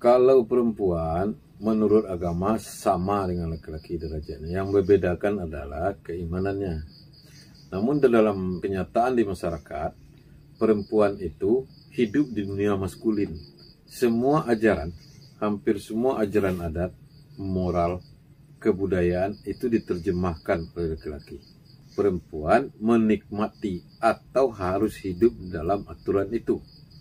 Kalau perempuan menurut agama sama dengan laki-laki derajatnya. Yang membedakan adalah keimanannya. Namun dalam kenyataan di masyarakat, perempuan itu hidup di dunia maskulin. Semua ajaran, hampir semua ajaran adat, moral, kebudayaan itu diterjemahkan oleh laki-laki. Perempuan menikmati atau harus hidup dalam aturan itu.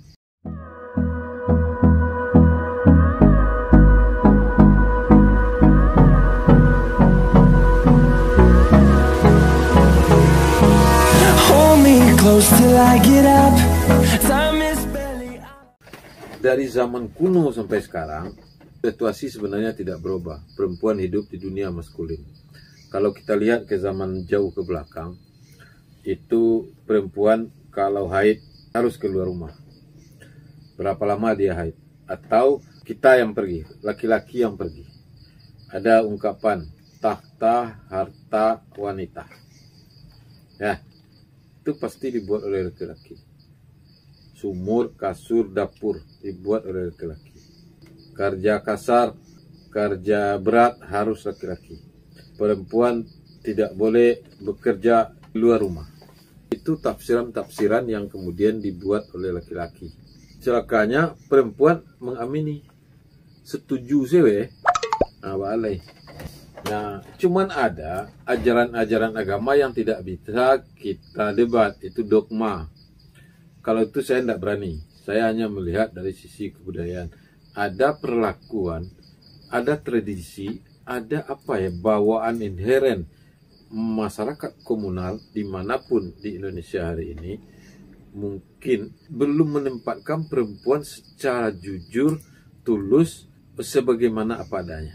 Dari zaman kuno sampai sekarang, situasi sebenarnya tidak berubah. Perempuan hidup di dunia maskulin. Kalau kita lihat ke zaman jauh ke belakang, itu perempuan kalau haid harus keluar rumah. Berapa lama dia haid? Atau kita yang pergi, laki-laki yang pergi. Ada ungkapan, tahta harta wanita. Ya, itu pasti dibuat oleh laki-laki. Sumur, kasur, dapur dibuat oleh laki-laki. Kerja kasar, kerja berat harus laki-laki. Perempuan tidak boleh bekerja di luar rumah. Itu tafsiran-tafsiran yang kemudian dibuat oleh laki-laki. Celakanya perempuan mengamini. Setuju sih balai. Nah, cuman ada ajaran-ajaran agama yang tidak bisa kita debat, itu dogma. Kalau itu saya tidak berani. Saya hanya melihat dari sisi kebudayaan. Ada perlakuan, ada tradisi, ada bawaan inheren masyarakat komunal dimanapun di Indonesia hari ini mungkin belum menempatkan perempuan secara jujur, tulus, sebagaimana apa adanya.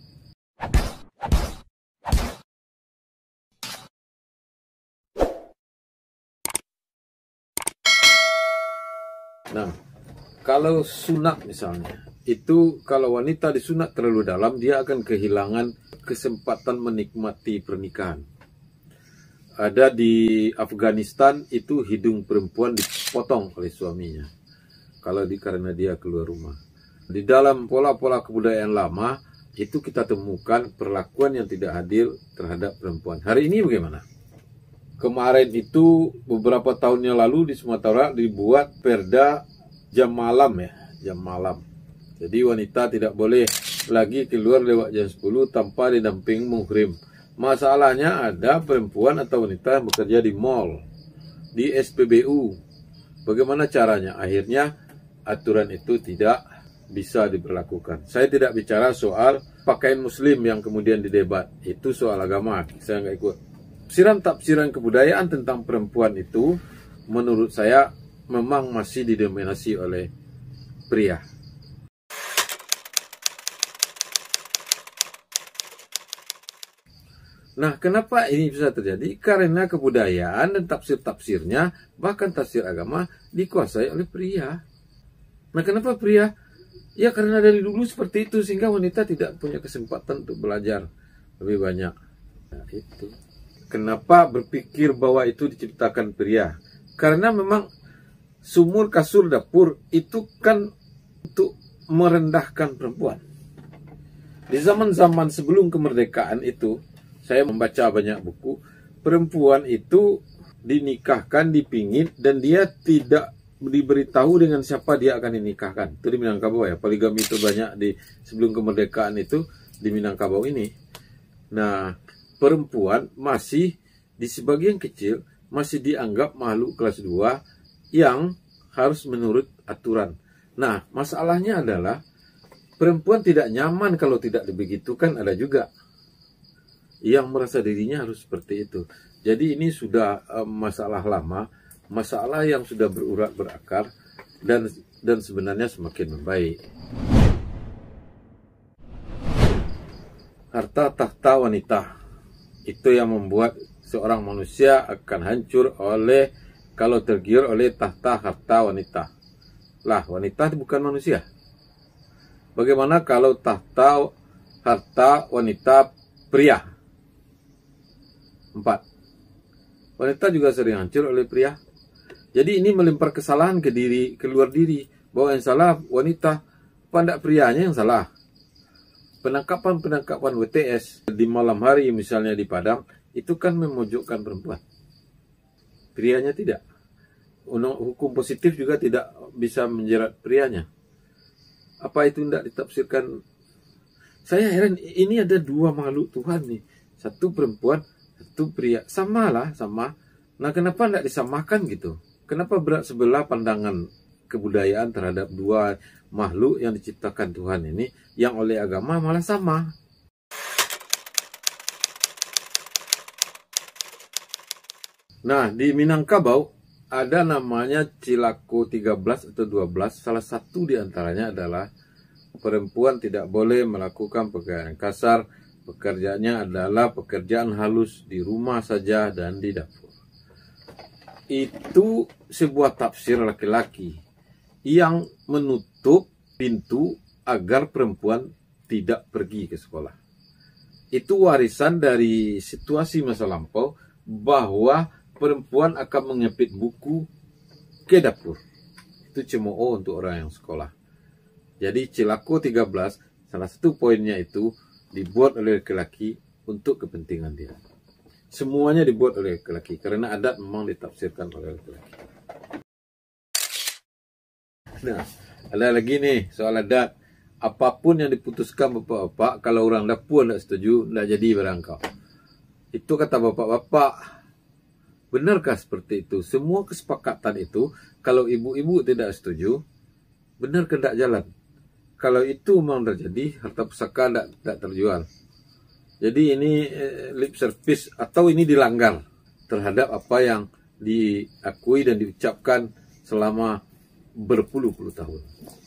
Nah, kalau sunat misalnya, itu kalau wanita disunat terlalu dalam, dia akan kehilangan kesempatan menikmati pernikahan. Ada di Afghanistan itu hidung perempuan dipotong oleh suaminya karena dia keluar rumah. Di dalam pola-pola kebudayaan lama itu kita temukan perlakuan yang tidak adil terhadap perempuan. Hari ini bagaimana? Kemarin itu beberapa tahun yang lalu di Sumatera dibuat perda jam malam jam malam. Jadi wanita tidak boleh lagi keluar lewat jam 10 tanpa didamping muhrim. Masalahnya ada perempuan atau wanita yang bekerja di mall, di SPBU. Bagaimana caranya? Akhirnya aturan itu tidak bisa diberlakukan. Saya tidak bicara soal pakaian muslim yang kemudian didebat. Itu soal agama. Saya nggak ikut. Tafsiran kebudayaan tentang perempuan itu menurut saya memang masih didominasi oleh pria. Nah, kenapa ini bisa terjadi? Karena kebudayaan dan tafsir-tafsirnya, bahkan tafsir agama, dikuasai oleh pria. Nah, kenapa pria? Ya, karena dari dulu seperti itu, sehingga wanita tidak punya kesempatan untuk belajar lebih banyak. Nah, itu. Kenapa berpikir bahwa itu diciptakan pria? Karena memang sumur, kasur, dapur itu kan untuk merendahkan perempuan. Di zaman-zaman sebelum kemerdekaan itu, saya membaca banyak buku, perempuan itu dinikahkan, dipingit, dan dia tidak diberitahu dengan siapa dia akan dinikahkan. Itu di Minangkabau ya, poligami itu banyak di sebelum kemerdekaan itu di Minangkabau ini. Nah, perempuan masih di sebagian kecil masih dianggap makhluk kelas 2 yang harus menurut aturan. Nah, masalahnya adalah perempuan tidak nyaman kalau tidak dibegitukan, ada juga yang merasa dirinya harus seperti itu. Jadi ini sudah masalah lama, masalah yang sudah berurat berakar dan sebenarnya semakin membaik. Harta tahta wanita itu yang membuat seorang manusia akan hancur kalau tergiur oleh tahta harta wanita. Lah, wanita bukan manusia. Bagaimana kalau tahta harta wanita pria? 4. Wanita juga sering hancur oleh pria. Jadi ini melempar kesalahan ke luar diri, bahwa yang salah wanita, Apa enggak prianya yang salah? Penangkapan WTS di malam hari misalnya di Padang, itu kan memojokkan perempuan. Prianya tidak. Hukum positif juga tidak bisa menjerat prianya. Apa itu tidak ditafsirkan? Saya heran, ini ada dua makhluk Tuhan nih. Satu perempuan, satu pria. Sama lah, sama. Nah, kenapa tidak disamakan gitu? Kenapa berat sebelah pandangan kebudayaan terhadap dua makhluk yang diciptakan Tuhan ini, yang oleh agama malah sama? Nah, di Minangkabau ada namanya Cilako 13 atau 12. Salah satu di antaranya adalah perempuan tidak boleh melakukan pekerjaan kasar. Pekerjaannya adalah pekerjaan halus di rumah saja dan di dapur. Itu sebuah tafsir laki-laki yang menutup pintu agar perempuan tidak pergi ke sekolah. Itu warisan dari situasi masa lampau bahwa perempuan akan mengepit buku ke dapur. Itu cemooh untuk orang yang sekolah. Jadi Cilako 13, salah satu poinnya itu dibuat oleh laki-laki untuk kepentingan dia. Semuanya dibuat oleh laki-laki karena adat memang ditafsirkan oleh laki-laki. Nah, ada lagi nih soal adat. Apapun yang diputuskan bapak-bapak, kalau orang dapur tidak setuju, tidak jadi barangkau. Itu kata bapak-bapak. Benarkah seperti itu? Semua kesepakatan itu, kalau ibu-ibu tidak setuju, benar ke tidak jalan? Kalau itu memang terjadi, harta pusaka tidak terjual. Jadi ini lip service atau ini dilanggar terhadap apa yang diakui dan diucapkan selama berpuluh-puluh tahun.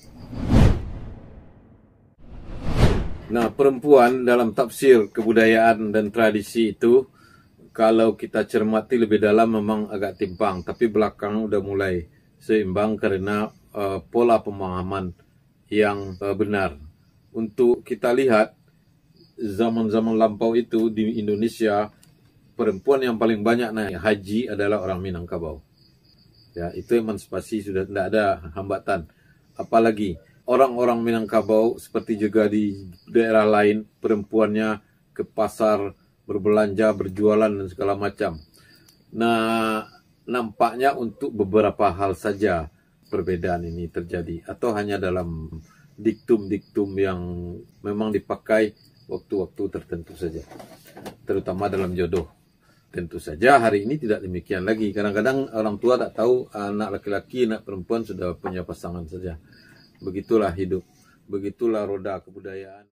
Nah, perempuan dalam tafsir kebudayaan dan tradisi itu, kalau kita cermati lebih dalam memang agak timpang, tapi belakang udah mulai seimbang karena pola pemahaman yang benar. Untuk kita lihat, zaman-zaman lampau itu di Indonesia, perempuan yang paling banyak naik haji adalah orang Minangkabau. Ya, itu emansipasi sudah tidak ada hambatan. Apalagi orang-orang Minangkabau seperti juga di daerah lain, perempuannya ke pasar berbelanja, berjualan dan segala macam. Nah, nampaknya untuk beberapa hal saja perbedaan ini terjadi, atau hanya dalam diktum-diktum yang memang dipakai waktu-waktu tertentu saja, terutama dalam jodoh. Tentu saja hari ini tidak demikian lagi. Kadang-kadang orang tua tak tahu anak laki-laki, anak perempuan sudah punya pasangan saja. Begitulah hidup, begitulah roda kebudayaan.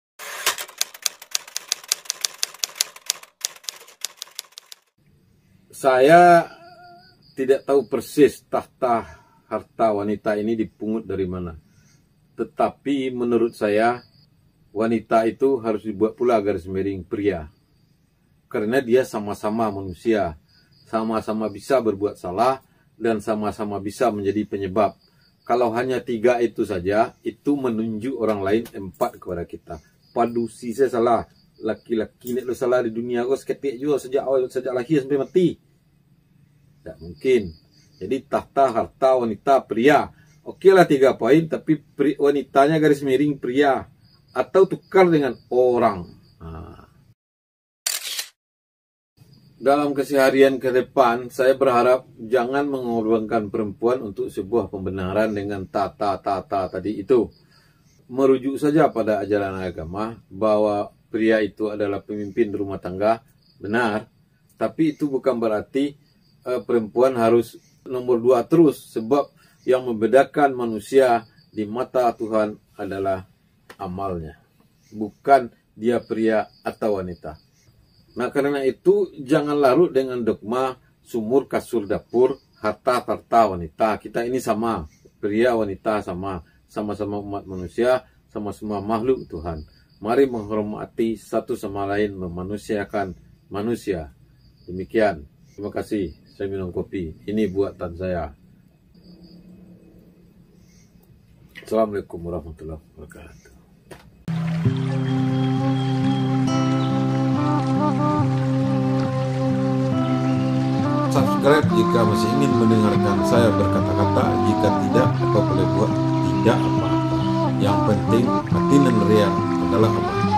Saya tidak tahu persis tahta harta wanita ini dipungut dari mana. Tetapi menurut saya, wanita itu harus dibuat pula garis miring pria. Karena dia sama-sama manusia, sama-sama bisa berbuat salah, dan sama-sama bisa menjadi penyebab. Kalau hanya 3 itu saja, itu menunjuk orang lain 4 kepada kita. Padusi saya salah, laki-laki ini salah di dunia, kau seketik juga sejak lahir sampai mati. Tidak mungkin. Jadi tahta harta wanita pria. Okeylah 3 poin, tapi wanitanya garis miring pria. Atau tukar dengan orang. Dalam keseharian ke depan, saya berharap jangan mengorbankan perempuan untuk sebuah pembenaran dengan tata-tata tadi itu. Merujuk saja pada ajaran agama bahwa pria itu adalah pemimpin rumah tangga, benar. Tapi itu bukan berarti perempuan harus nomor 2 terus, sebab yang membedakan manusia di mata Tuhan adalah amalnya, bukan dia pria atau wanita. Nah, karena itu jangan larut dengan dogma sumur, kasur, dapur, harta wanita. Kita ini sama, pria wanita sama, sama-sama umat manusia, sama-sama makhluk Tuhan. Mari menghormati satu sama lain, memanusiakan manusia. Demikian. Terima kasih. Saya minum kopi. Ini buatan saya. Assalamualaikum warahmatullahi wabarakatuh. Subscribe jika masih ingin mendengarkan saya berkata-kata. Jika tidak, apa boleh buat tidak apa-apa. Yang penting hati dan ria adalah apa?